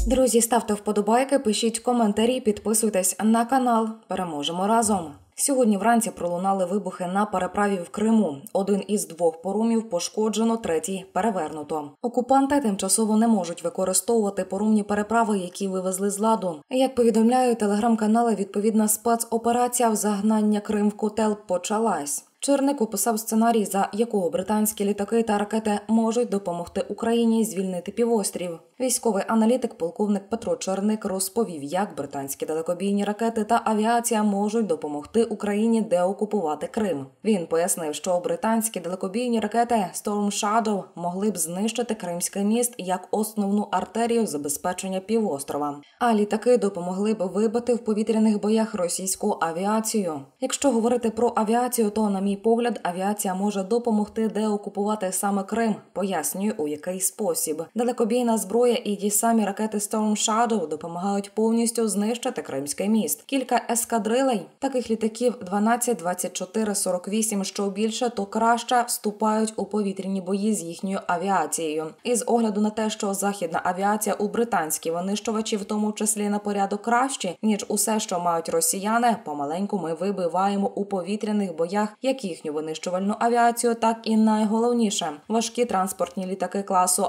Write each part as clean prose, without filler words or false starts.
Друзі, ставте вподобайки, пишіть коментарі, підписуйтесь на канал. Переможемо разом! Сьогодні вранці пролунали вибухи на переправі в Криму. Один із двох порумів пошкоджено, третій перевернуто. Окупанти тимчасово не можуть використовувати порумні переправи, які вивезли з ладу. Як повідомляють телеграм-канали, відповідна спецоперація в загнання Крим в котел почалась. Черник описав сценарій, за якого британські літаки та ракети можуть допомогти Україні звільнити півострів. Військовий аналітик полковник Петро Черник розповів, як британські далекобійні ракети та авіація можуть допомогти Україні деокупувати Крим. Він пояснив, що британські далекобійні ракети Storm Shadow могли б знищити Кримський міст як основну артерію забезпечення півострова. А літаки допомогли б вибити в повітряних боях російську авіацію. Якщо говорити про авіацію, то, на мій погляд, авіація може допомогти деокупувати саме Крим, пояснюю, у який спосіб. Далекобійна зброя і ті самі ракети Storm Shadow допомагають повністю знищити Кримський міст. Кілька ескадрилей таких літаків 12, 24, 48, що більше, то краще вступають у повітряні бої з їхньою авіацією. І з огляду на те, що західна авіація у британські винищувачі в тому числі на порядок кращі, ніж усе, що мають росіяни, помаленьку ми вибиваємо у повітряних боях як їхню винищувальну авіацію, так і найголовніше – важкі транспортні літаки класу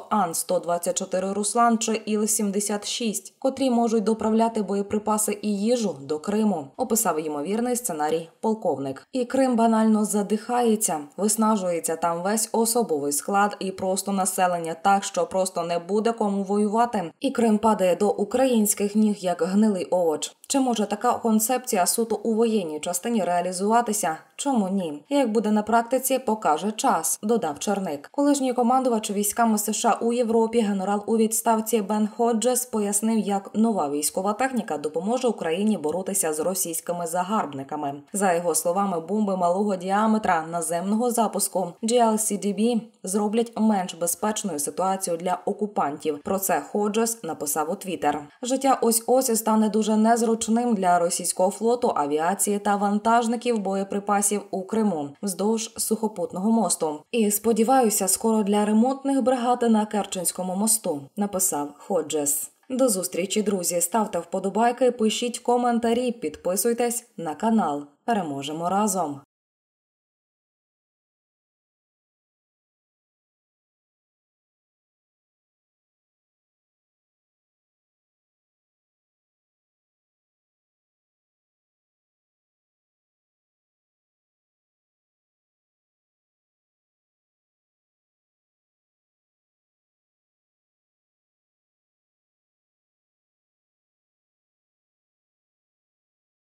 Ан-124 «Руслан» чи Іл-76, котрі можуть доправляти боєприпаси і їжу до Криму, описав ймовірний сценарій полковник. І Крим банально задихається, виснажується там весь особовий склад і просто населення так, що просто не буде кому воювати. І Крим падає до українських ніг як гнилий овоч. Чи може така концепція суто у воєнній частині реалізуватися? Чому ні? Як буде на практиці, покаже час, додав Черник. Колишній командувач військами США у Європі, генерал у відставці Бен Ходжес, пояснив, як нова військова техніка допоможе Україні боротися з російськими загарбниками. За його словами, бомби малого діаметра наземного запуску GLCDB зроблять менш безпечною ситуацію для окупантів. Про це Ходжес написав у Твіттер. Життя ось-ось стане дуже незручним для російського флоту, авіації та вантажників боєприпасів у Криму вздовж сухопутного мосту. І сподіваюся, скоро для ремонтних бригад на Керченському мосту, написав Ходжес. До зустрічі, друзі. Ставте вподобайки, пишіть коментарі, підписуйтесь на канал. Переможемо разом!